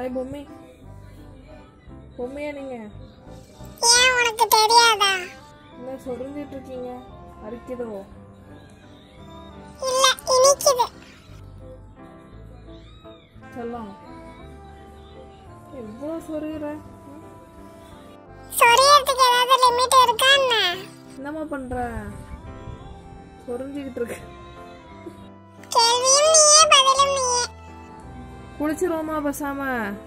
Hi Bommi. பொம்மையா நீங்க? ஏன் உனக்கு தெரியாதா? என்ன சொல்லிட்டு இருக்கீங்க? அரிக்குதோ? இல்ல, இனிக்குது. செல்லம், எவ்வளோ சொருகிற? சொரியறதுக்கு ஏதாவது லிமிட் இருக்கா என்ன? என்னம்மா பண்ற? சொரிஞ்சிக்கிட்டு இருக்கு. கேள்வியும் நீயே பதிலும் நீயே. குளிச்சிருவோமா பேசாம?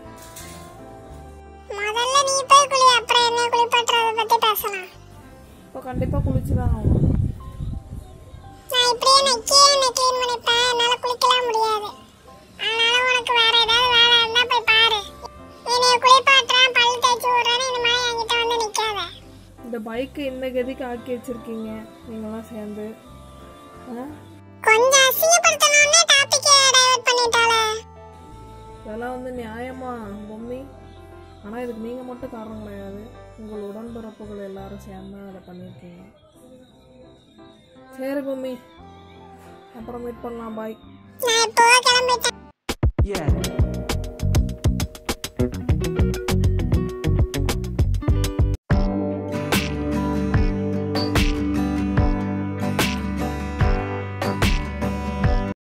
முதல்ல நீ போய் குளி, அப்புறம் என்ன குளிப்பாட்டுறத பத்தி பேசலாம். இப்போ கண்டிப்பா குளிச்சுதான் ஆகும். நான் இப்படியே நக்கியே என்ன க்ளீன் பண்ணிப்பேன், என்னால குளிக்கலாம் முடியாது. அதனால உனக்கு வேற ஏதாவது வேலை இருந்தா போய் பாரு. என்னைய குளிப்பாட்டுறான், பல் தேய்ச்சி விடுறேன்னு இந்த மாதிரி என்கிட்ட வந்து நிக்காத. இந்த பைக்கை இந்த கதிக்கு ஆக்கி வச்சிருக்கீங்க நீங்களாம் சேர்ந்து. கொஞ்சம் அசிங்கப்படுத்தணும்னே டாபிக்கை டைவர்ட் பண்ணிட்டாளே. இதெல்லாம் வந்து நியாயமா பொம்மி? ஆனால் இதுக்கு நீங்கள் மட்டும் காரணம் கிடையாது, உங்கள் உடன்பிறப்புகள் எல்லாரும் சேர்ந்து அதை பண்ணியிருக்கீங்க. சரி பொம்மி, அப்புறம் மீட் பண்ணலாம். பாய். நான் இப்போ கிளம்பிட்டேன்.